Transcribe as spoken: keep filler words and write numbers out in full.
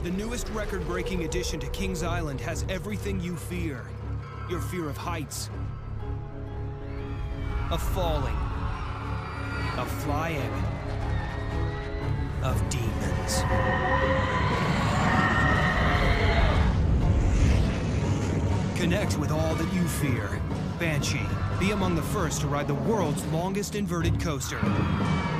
The newest record-breaking addition to Kings Island has everything you fear. Your fear of heights, of falling, of flying, of demons. Connect with all that you fear. Banshee. Be among the first to ride the world's longest inverted coaster.